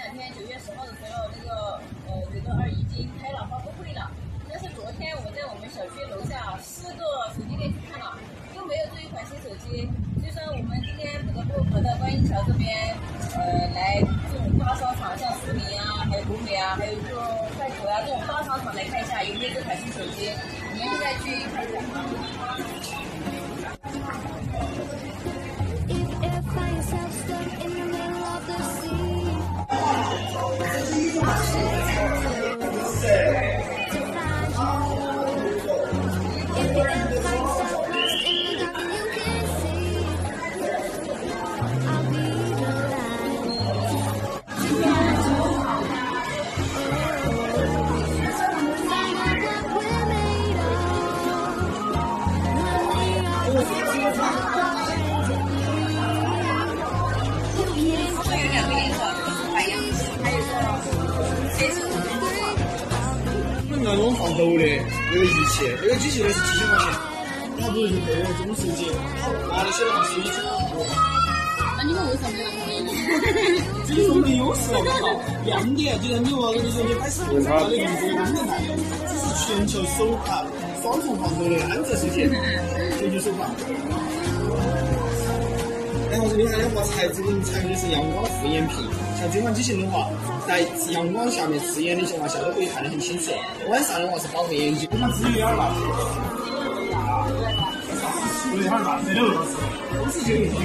天9月10号的时候，那个Redmi2已经开了发布会了。但是昨天我在我们小区楼下4个手机店去看了，又没有这一款新手机。所以说我们今天不得不跑到观音桥这边，来这种大商场，像苏宁啊，还有国美啊，还有这种快手啊这种大商场来看一下有没有这款新手机。你们现在去看一下。 那种放抖的那个仪器，那个机器的是7000块钱，还不如去配这种手机，拿那些的话是1900多。 那你们为什么没有配？ 这是我们的优势，我靠！亮点就是你我跟你说，你拍视频它的用户功能大的，这是全球首款双重防抖的安卓手机，全球首款。然后这里还的话，材质是阳光复眼屏，像这款机型的话，在阳光下面刺眼的情况下都可以看得很清楚。晚上的话是保护眼睛。这款资源吧，有点大，这都是这个。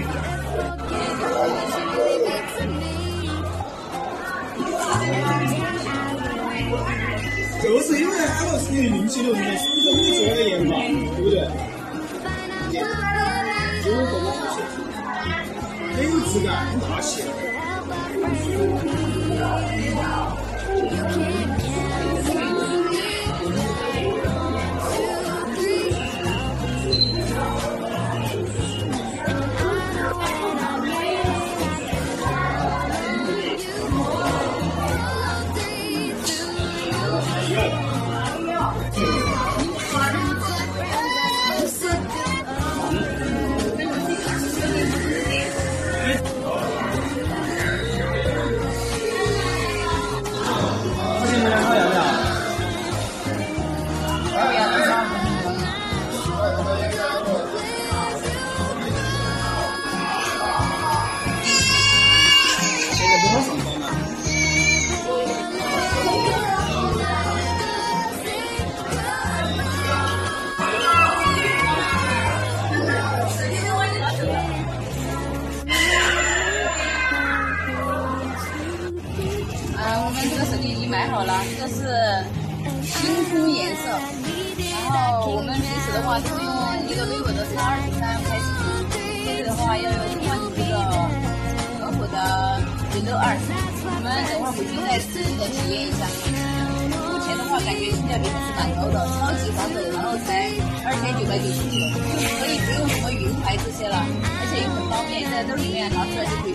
就是因为它要属于运气流的，所以说你做了研发，对不对？就是这个东西，很有质感，很大气。 买好了，这个是星空颜色。然后我们平时的话都是用一个vivo的X23拍视频，这个的话要用换这个很火的Redmi2。我们等会儿回去再仔细的体验一下。目前的话感觉性价比还是蛮高的，超级防抖，然后才2999，可以不用什么云牌这些了，而且又很方便，在兜里面拿出来就可以